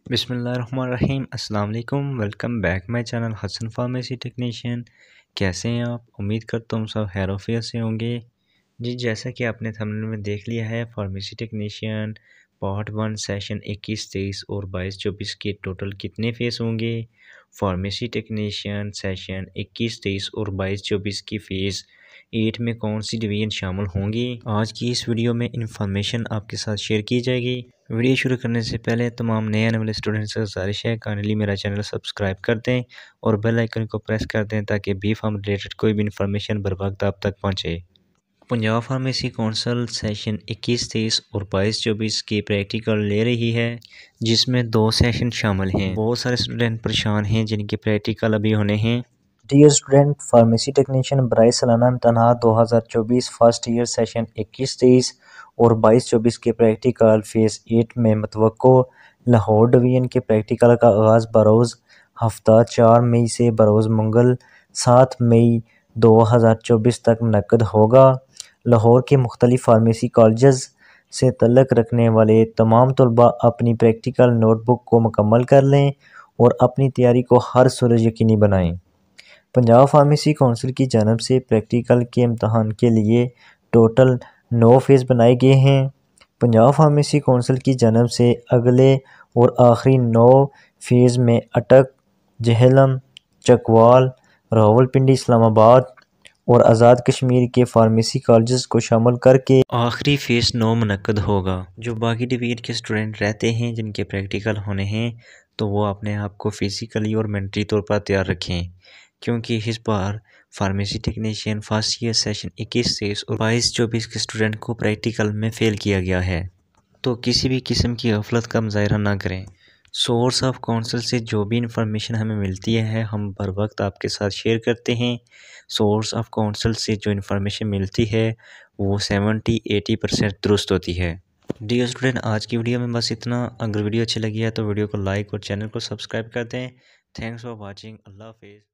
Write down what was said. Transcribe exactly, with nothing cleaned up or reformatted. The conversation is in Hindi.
बिस्मिल्लाहिर्रहमानिर्रहीम अस्सलाम वालेकुम। Welcome back my channel Hasan pharmacy technician. कैसे हैं आप? उम्मीद करता हूँ सब खैर आफियत से होंगे। जी, जैसा कि आपने थंबनेल में देख लिया है, pharmacy technician part one session इक्कीस तेईस और बाईस चौबीस के टोटल कितने फ़ेस होंगे। फार्मेसी टेक्नीशियन सेशन इक्कीस तेईस और बाईस चौबीस की फ़ेस एट में कौन सी डिवीज़न शामिल होंगी, आज की इस वीडियो में इंफॉर्मेशन आपके साथ शेयर की जाएगी। वीडियो शुरू करने से पहले तमाम नए आने वाले स्टूडेंट्स से गुजारिश है काइंडली मेरा चैनल सब्सक्राइब कर दें और बेल आइकन को प्रेस कर दें ताकि बी फार्म रिलेटेड कोई भी इंफॉर्मेशन बर वक्त आप तक पहुंचे। पंजाब फार्मेसी काउंसिल सेशन इक्कीस तेईस और बाईस चौबीस की प्रैक्टिकल ले रही है, जिसमें दो सेशन शामिल हैं। बहुत सारे स्टूडेंट परेशान हैं जिनके प्रैक्टिकल अभी होने हैं। डियर स्टूडेंट, फार्मेसी टेक्नीशियन बराए सालाना इम्तहान दो हज़ार चौबीस फर्स्ट ईयर सेशन इक्कीस तेईस और बाईस चौबीस के प्रैक्टिकल फेज़ एट में मतवक्को लाहौर डिवीज़न के प्रैक्टिकल का आगाज़ बरोज़ हफ्ता चार मई से बरोज़ मंगल सात मई दो हज़ार चौबीस तक मुनक्किद होगा। लाहौर के मुख्तलिफ फार्मेसी कॉलेजेस से तल्लुक़ रखने वाले तमाम तलबा अपनी प्रैक्टिकल नोटबुक को मुकम्मल कर लें और अपनी तैयारी को हर सूरत यकीनी बनाएँ। पंजाब फार्मेसी काउंसिल की जानब से प्रैक्टिकल के इम्तहान के लिए टोटल नौ फेज़ बनाए गए हैं। पंजाब फार्मेसी काउंसिल की जानब से अगले और आखिरी नौ फेज़ में अटक, जहलम, चकवाल, रावलपिंडी, इस्लामाबाद और आज़ाद कश्मीर के फार्मेसी कॉलेजेस को शामिल करके आखिरी फ़ेज़ नौ मुनक्किद होगा। जो बाकी डिवीज़न के स्टूडेंट रहते हैं जिनके प्रैक्टिकल होने हैं, तो वो अपने आप को फिज़िकली और मेंटली तौर पर तैयार रखें, क्योंकि इस बार pharmacy technician first year session इक्कीस तेईस और बाईस चौबीस के स्टूडेंट को प्रैक्टिकल में फ़ेल किया गया है। तो किसी भी किस्म की गफलत का मुजाहरा ना करें। सोर्स ऑफ काउंसिल से जो भी इंफॉर्मेशन हमें मिलती है हम बर वक्त आपके साथ शेयर करते हैं। सोर्स ऑफ काउंसिल से जो इन्फॉर्मेशन मिलती है वो सेवेंटी एटी परसेंट दुरुस्त होती है। डियर स्टूडेंट, आज की वीडियो में बस इतना। अगर वीडियो अच्छी लगी है तो वीडियो को लाइक और चैनल को सब्सक्राइब कर दें। Thanks for watching. अल्लाह हाफिज़।